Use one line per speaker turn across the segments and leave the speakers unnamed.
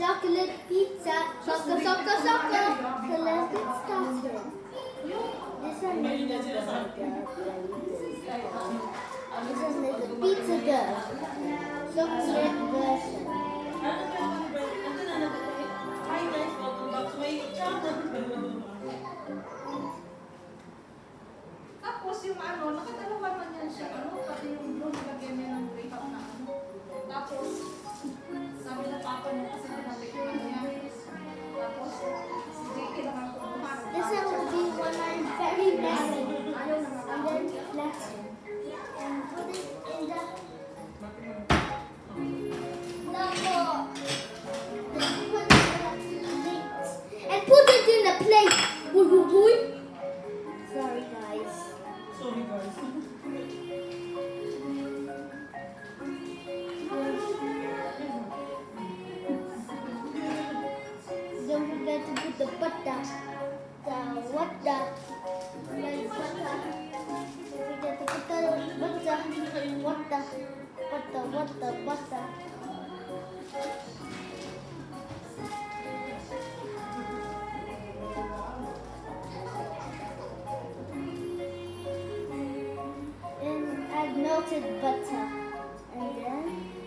chocolate pizza. Soccer. So let's get started. This one is the burger. This one is the pizza girl. Chocolate version.
Tapos yung nakadalawa man yan siya, pati yung blue, nilagyan niya ng wake up na Tapos, sabi na papa niya kasi nilagyan niya. Tapos, si JK naman kumuha.
This one will be when I'm very messy. And then flatten. And put it in the... And put it in the plate. Sorry guys. Don't forget to put the butter. Don't forget to put the butter. And add melted butter. And then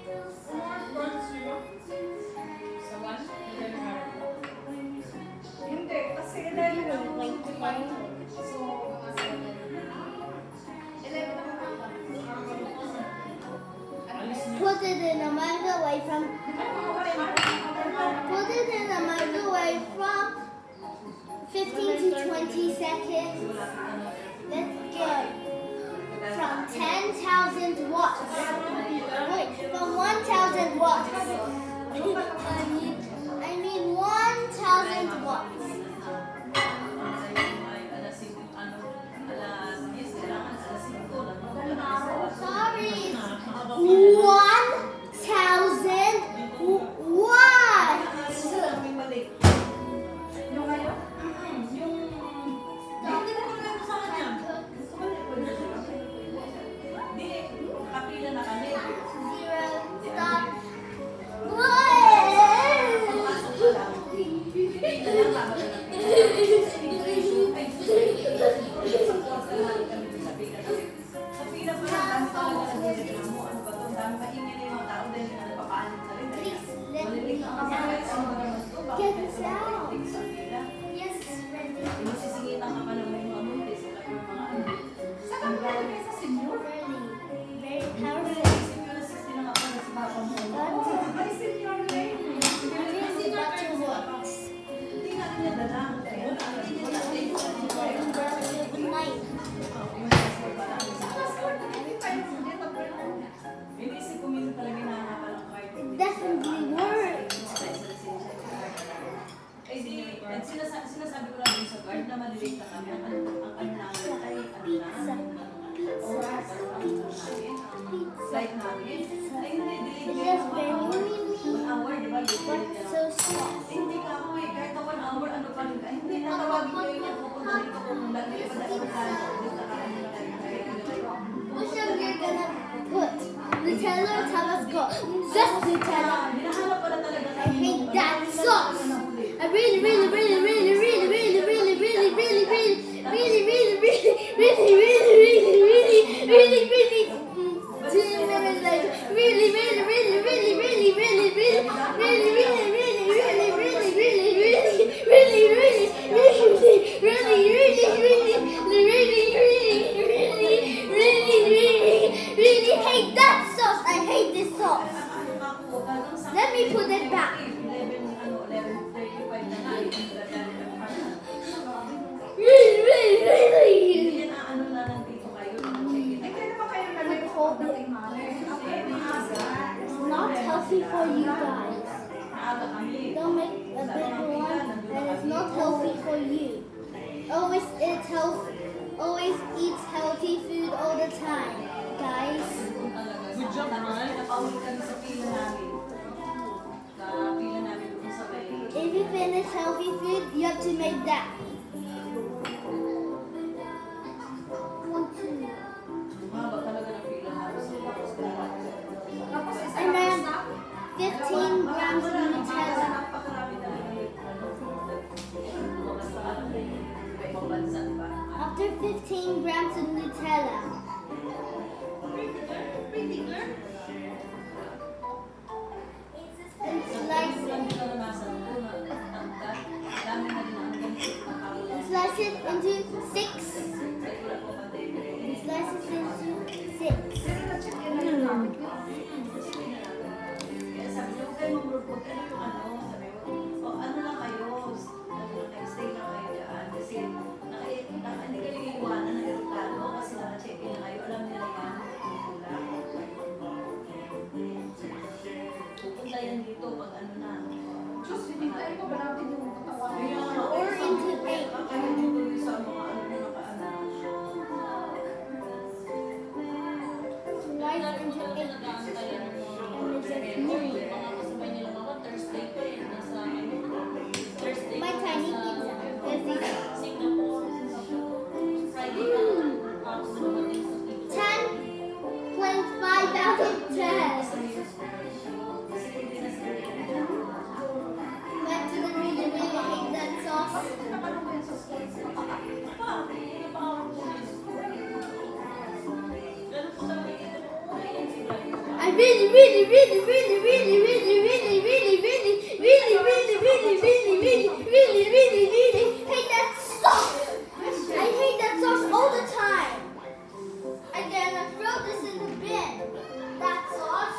Hindi, kasi 11 lang. So, 11 lang.
put it in a microwave from 15 to 20 seconds. Let's go. From 10,000 watts. Wait, from 1,000 watts. I mean 1,000 watts. Sorry, 1,000 watts.
Yung ngayon?
Get this out. Yes, ready.
Saan ka nalagay sa senior?
Very powerful.
Ay, senior lady.
Really butter works. It definitely worked.
Sinasabi ko lang sa guard na malilate na kami. Ang namin ay flight namin. Ay, hindi,
It just very
1 hour, di ba?
but so soft.
Hindi ka ako eh. Kahit na 1 hour, ano pa rin ka. Hindi, natawagin ko yung yan. Pupunta dito kung lagi pa dahil ka.
Which one you're gonna put? Nutella or Tabasco? Just Nutella.
Hinahanap pala talaga
I hate that sauce. I really hate that sauce. I hate this sauce. Let me put it back. Really. It's not healthy for you guys. Don't make a bigger one, and it's not healthy for you. Always eat healthy food all the time, guys.
Good job, man.
If you finish healthy food, you have to make that. 1, 2. And then 15 grams of Nutella.
Napakarami talaga yung mga sa ano may ibang bansa, di ba?
After 15 grams of Nutella,
Pretty girl.
and slice it. And slice it into 6. And slice it into 6.
Pero na-check yun na yung gamit ko.
Kaya sabi niya, huwag kayo mag-report. Ano yung ano? Sabi ko, o ano lang kayo? Stay lang kayo dyan. Kasi hindi kayo iiwanan ng aeroplano kasi naka-check in na kayo. Alam nila yan. Pupunta yan dito pag ano na.
Diyos, hinintay ko ba natin yung katawan?
Or into 8.
Kaya mo tuloy sa mga ano na nakaano.
Slice into 8. And it's just million. My tiny pizza. Let's eat it. 10.5 out of 10. Went to the really, really hate that sauce.
Nakalong ko yun sa school.
I really, really, really, really, really, really, really, really, really, really, really, really, really, really, really, really, really hate that sauce. I hate that sauce all the time. I'm gonna throw this in the bin. That sauce.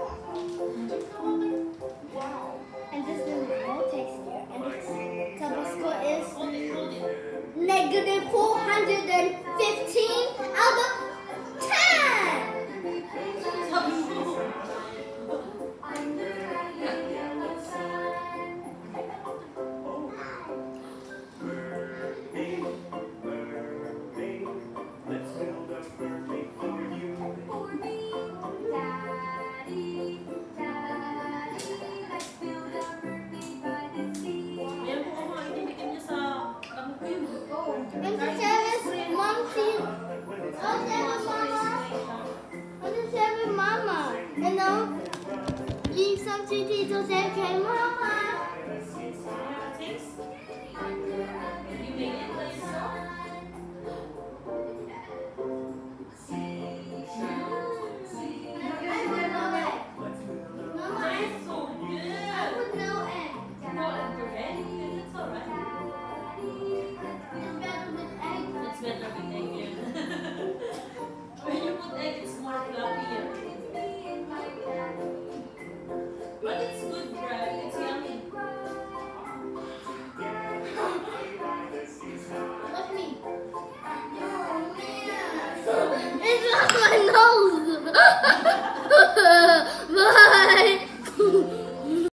Wow.
And this one is more tastier. And the Tabasco is negative 415 out of 10. And the seventh mom sees. Oh, seven mama. Oh, the seven mama. And now leave some to Tito say, okay, mama. It's on my nose.